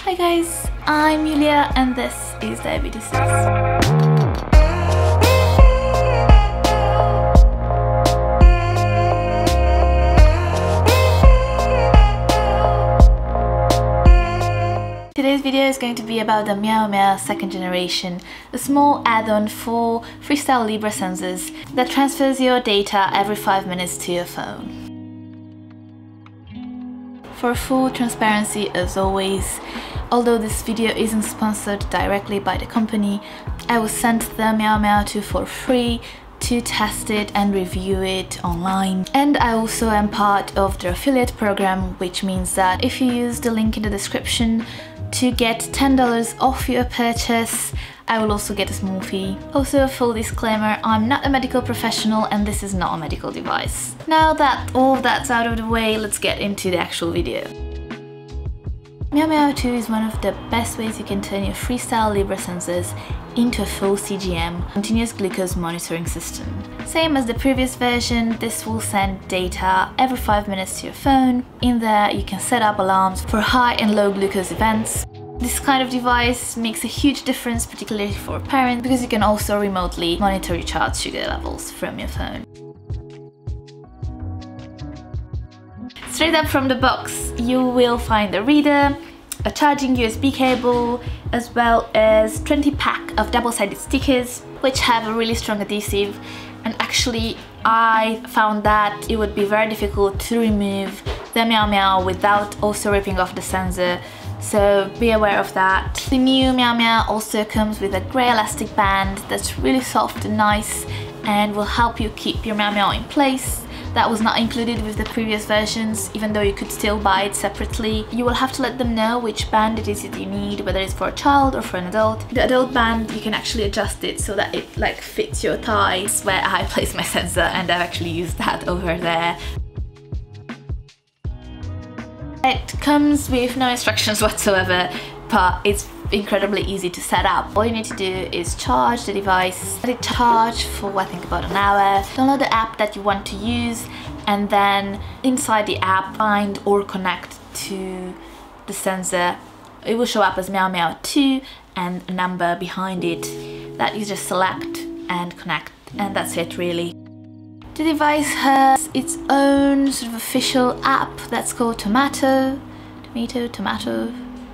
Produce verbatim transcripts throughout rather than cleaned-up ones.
Hi guys, I'm Yulia and this is Diabetes Sis. Today's video is going to be about the Meow Meow second generation, a small add-on for Freestyle Libre sensors that transfers your data every five minutes to your phone. For full transparency, as always, although this video isn't sponsored directly by the company, I was sent the Meow Meow two for free to test it and review it online. And I also am part of the affiliate program, which means that if you use the link in the description to get ten dollars off your purchase, I will also get a small fee. Also, a full disclaimer, I'm not a medical professional and this is not a medical device. Now that all that's out of the way, let's get into the actual video. Meow Meow two is one of the best ways you can turn your Freestyle Libre sensors into a full C G M, continuous glucose monitoring system. Same as the previous version, this will send data every five minutes to your phone. In there you can set up alarms for high and low glucose events. This kind of device makes a huge difference, particularly for parents, because you can also remotely monitor your child's sugar levels from your phone. Straight up from the box, you will find a reader, a charging U S B cable, as well as twenty pack of double-sided stickers, which have a really strong adhesive. And actually, I found that it would be very difficult to remove the Meow Meow without also ripping off the sensor, so be aware of that. The new Meow Meow also comes with a grey elastic band that's really soft and nice and will help you keep your Meow Meow in place. That was not included with the previous versions, even though you could still buy it separately. You will have to let them know which band it is that you need, whether it's for a child or for an adult. The adult band, you can actually adjust it so that it like fits your thighs where I place my sensor, and I've actually used that over there. It comes with no instructions whatsoever, but it's incredibly easy to set up. All you need to do is charge the device, let it charge for I think about an hour, download the app that you want to use, and then inside the app find or connect to the sensor. It will show up as Meow Meow two and a number behind it that you just select and connect, and that's it really. The device has its own sort of official app that's called Tomato, Tomato, Tomato,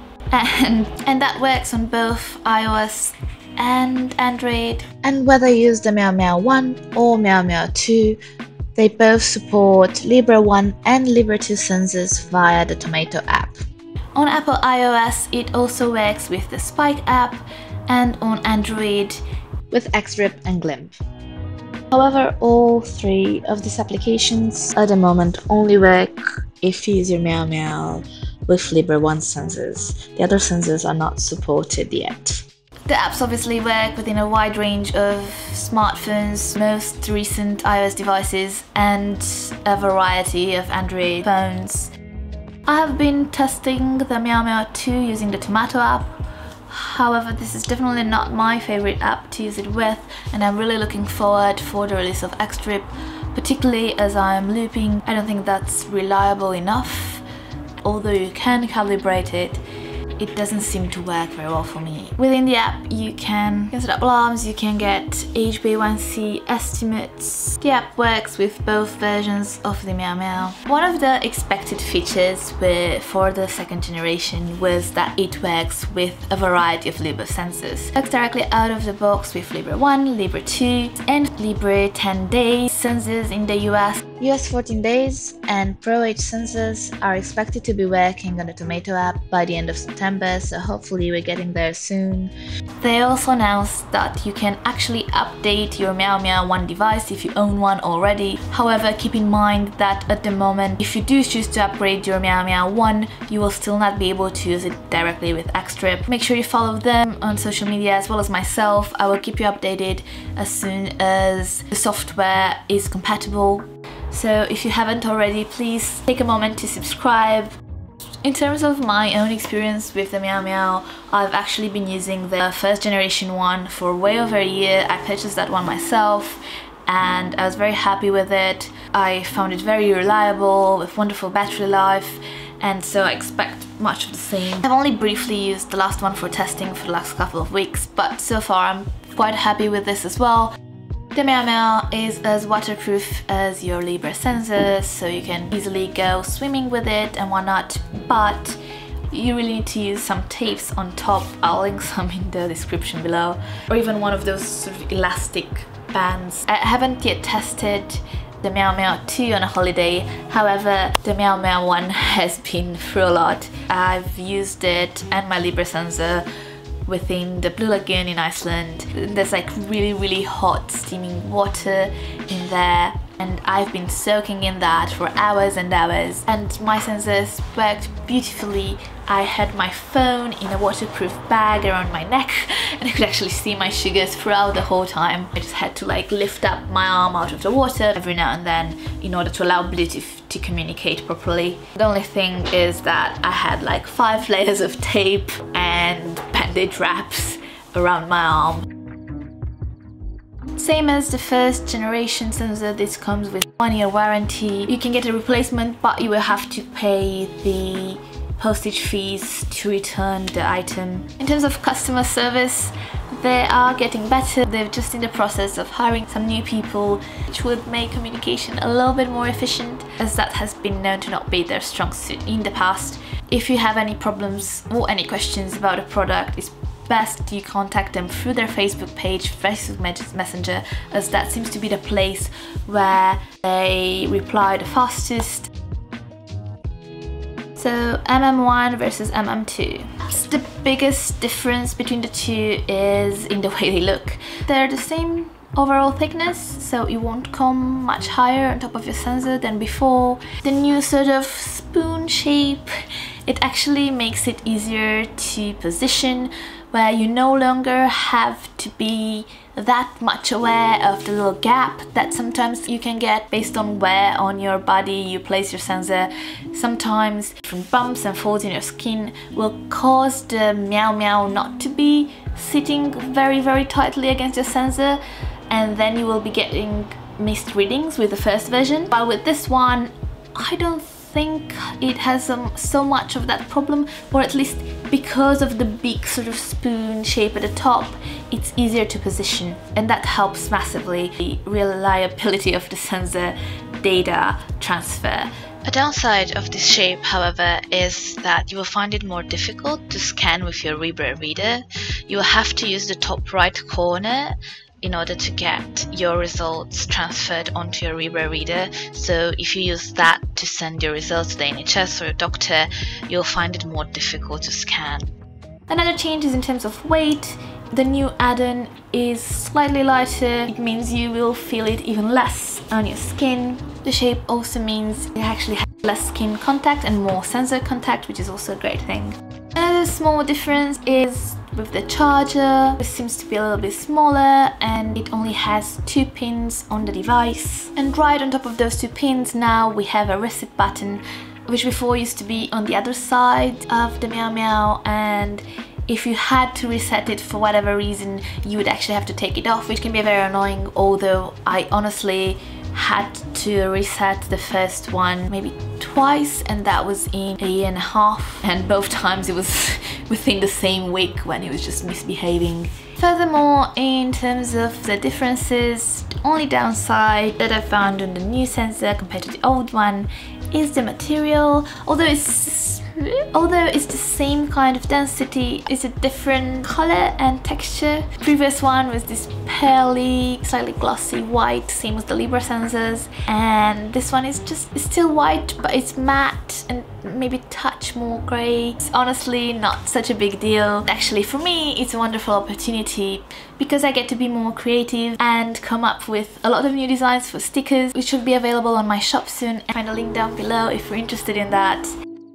and, and that works on both iOS and Android. And whether you use the Meow Meow one or Meow Meow two, they both support Libre one and Libre two sensors via the Tomato app. On Apple iOS, it also works with the Spike app, and on Android with X-Rip and Glimp. However, all three of these applications at the moment only work if you use your Meow Meow with Libre one sensors. The other sensors are not supported yet. The apps obviously work within a wide range of smartphones, most recent iOS devices, and a variety of Android phones. I have been testing the Meow Meow two using the Tomato app. However, this is definitely not my favorite app to use it with, and I'm really looking forward for the release of X-Rip, particularly as I'm looping. I don't think that's reliable enough. Although you can calibrate it, it doesn't seem to work very well for me. Within the app you can, you can set up alarms, you can get H b A one C estimates. The app works with both versions of the Meow Meow. One of the expected features for the second generation was that it works with a variety of Libre sensors. It works directly out of the box with Libre one, Libre two and Libre ten days sensors in the U S. U S fourteen days and Pro H sensors are expected to be working on the Tomato app by the end of September, so hopefully we're getting there soon. They also announced that you can actually update your Meow Meow one device if you own one already. However, keep in mind that at the moment, if you do choose to upgrade your Meow Meow one, you will still not be able to use it directly with X-Rip. Make sure you follow them on social media as well as myself. I will keep you updated as soon as the software is compatible. So if you haven't already, please take a moment to subscribe. In terms of my own experience with the Meow Meow, I've actually been using the first generation one for way over a year. I purchased that one myself and I was very happy with it. I found it very reliable with wonderful battery life, and so I expect much of the same. I've only briefly used the last one for testing for the last couple of weeks, but so far I'm quite happy with this as well. The Meow Meow is as waterproof as your Libre sensor, so you can easily go swimming with it and whatnot, but you really need to use some tapes on top. I'll link some in the description below, or even one of those sort of elastic bands. I haven't yet tested the Meow Meow two on a holiday, however the Meow Meow one has been through a lot. I've used it and my Libre sensor within the Blue Lagoon in Iceland. There's like really really hot steaming water in there, and I've been soaking in that for hours and hours, and my sensors worked beautifully. I had my phone in a waterproof bag around my neck and I could actually see my sugars throughout the whole time. I just had to like lift up my arm out of the water every now and then in order to allow Bluetooth to communicate properly. The only thing is that I had like five layers of tape and bandage wraps around my arm. Same as the first generation sensor, this comes with one year warranty. You can get a replacement, but you will have to pay the postage fees to return the item. In terms of customer service, they are getting better. They're just in the process of hiring some new people, which would make communication a little bit more efficient, as that has been known to not be their strong suit in the past. If you have any problems or any questions about a product, it's best you contact them through their Facebook page, Facebook Messenger, as that seems to be the place where they reply the fastest. So M M one versus M M two. The biggest difference between the two is in the way they look. They're the same overall thickness, so it won't come much higher on top of your sensor than before. The new sort of spoon shape, it actually makes it easier to position, where you no longer have to be that much aware of the little gap that sometimes you can get based on where on your body you place your sensor. Sometimes different bumps and folds in your skin will cause the Meow Meow not to be sitting very very tightly against your sensor, and then you will be getting missed readings with the first version. But with this one, I don't think it has um, so much of that problem, or at least because of the big sort of spoon shape at the top, it's easier to position, and that helps massively the reliability of the sensor data transfer. A downside of this shape, however, is that you will find it more difficult to scan with your Libre reader. You will have to use the top right corner in order to get your results transferred onto your Libre reader. So if you use that to send your results to the N H S or your doctor, you'll find it more difficult to scan. Another change is in terms of weight. The new add-on is slightly lighter. It means you will feel it even less on your skin. The shape also means it actually has less skin contact and more sensor contact, which is also a great thing. Another small difference is with the charger. It seems to be a little bit smaller, and it only has two pins on the device. And right on top of those two pins now we have a reset button, which before used to be on the other side of the Meow Meow, and if you had to reset it for whatever reason, you would actually have to take it off, which can be very annoying, although I honestly had to reset the first one maybe twice, and that was in a year and a half, and both times it was within the same week when it was just misbehaving. Furthermore, in terms of the differences, the only downside that I found on the new sensor compared to the old one is the material. Although it's Although it's the same kind of density, it's a different color and texture. The previous one was this pearly, slightly glossy white, same as the Libre sensors, and this one is just it's still white, but it's matte and maybe a touch more grey. It's honestly not such a big deal. Actually, for me, it's a wonderful opportunity because I get to be more creative and come up with a lot of new designs for stickers, which should be available on my shop soon. Find a link down below if you're interested in that.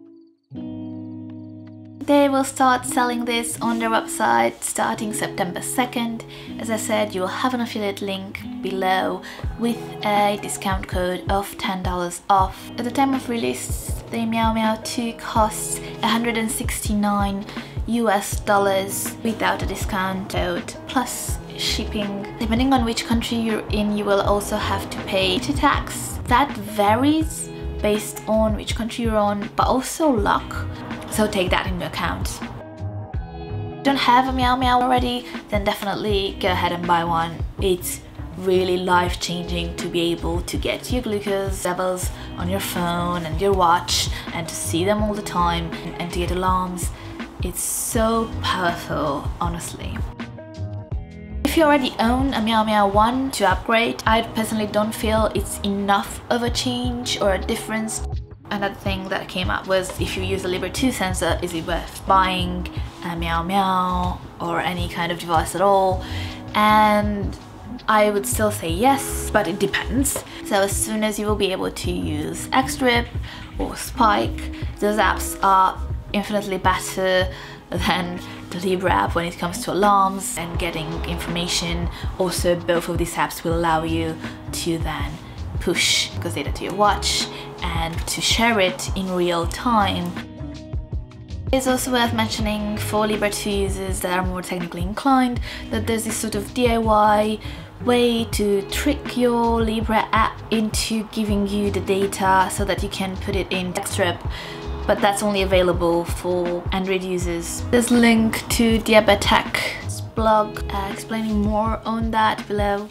They will start selling this on their website starting September second. As I said, you will have an affiliate link below with a discount code of ten dollars off. At the time of release, the Meow Meow two costs one hundred sixty-nine US dollars without a discount code plus shipping. Depending on which country you're in, you will also have to pay the tax. That varies based on which country you're on, but also luck. So take that into account. If you don't have a Meow Meow already, then definitely go ahead and buy one. It's really life-changing to be able to get your glucose levels on your phone and your watch and to see them all the time and, and to get alarms. It's so powerful, honestly. If you already own a Meow Meow one to upgrade, I personally don't feel it's enough of a change or a difference. Another thing that came up was, if you use a Libre two sensor, is it worth buying a Meow Meow or any kind of device at all? And I would still say yes, but it depends. So as soon as you will be able to use X-Drip or Spike, those apps are infinitely better than the Libre app when it comes to alarms and getting information. Also, both of these apps will allow you to then push glucose data to your watch and to share it in real time. It's also worth mentioning for Libre two users that are more technically inclined that there's this sort of D I Y way to trick your Libre app into giving you the data so that you can put it in X-Drip, but that's only available for Android users. There's a link to Diabetech's blog uh, explaining more on that below.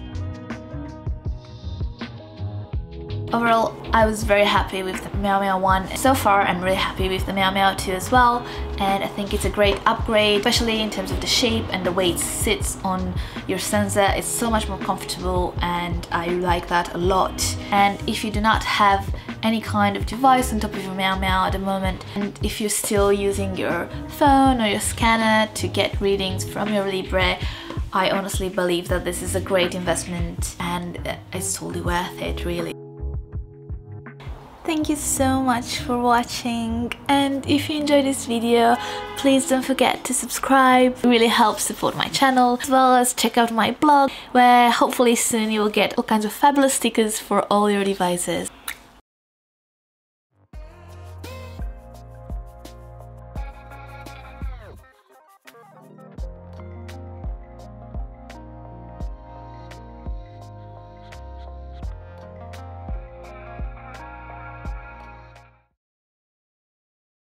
Overall, I was very happy with the Meow Meow one. So far, I'm really happy with the Meow Meow two as well, and I think it's a great upgrade, especially in terms of the shape and the way it sits on your sensor. It's so much more comfortable and I like that a lot. And if you do not have any kind of device on top of your Meow Meow at the moment, and if you're still using your phone or your scanner to get readings from your Libre, I honestly believe that this is a great investment and it's totally worth it, really. Thank you so much for watching, and if you enjoyed this video, please don't forget to subscribe. It really helps support my channel, as well as check out my blog, where hopefully soon you will get all kinds of fabulous stickers for all your devices.